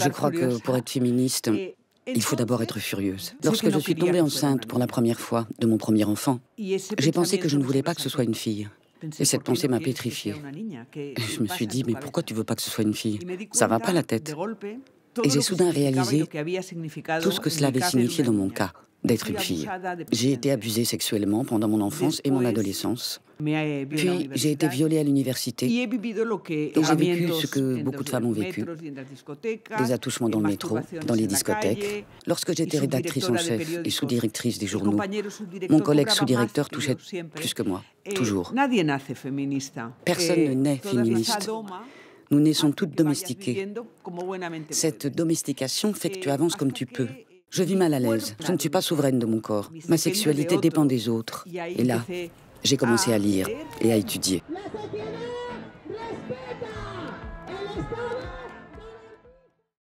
Je crois que pour être féministe, il faut d'abord être furieuse. Lorsque je suis tombée enceinte pour la première fois de mon premier enfant, j'ai pensé que je ne voulais pas que ce soit une fille. Et cette pensée m'a pétrifiée. Et je me suis dit, mais pourquoi tu veux pas que ce soit une fille? Ça va pas la tête. Et j'ai soudain réalisé tout ce que cela avait signifié dans mon cas, d'être une fille. J'ai été abusée sexuellement pendant mon enfance et mon adolescence. Puis j'ai été violée à l'université. Et j'ai vécu ce que beaucoup de femmes ont vécu. Des attouchements dans le métro, dans les discothèques. Lorsque j'étais rédactrice en chef et sous-directrice des journaux, mon collègue sous-directeur touchait plus que moi, toujours. Personne ne naît féministe. Nous naissons toutes domestiquées. Cette domestication fait que tu avances comme tu peux. Je vis mal à l'aise. Je ne suis pas souveraine de mon corps. Ma sexualité dépend des autres. Et là, j'ai commencé à lire et à étudier.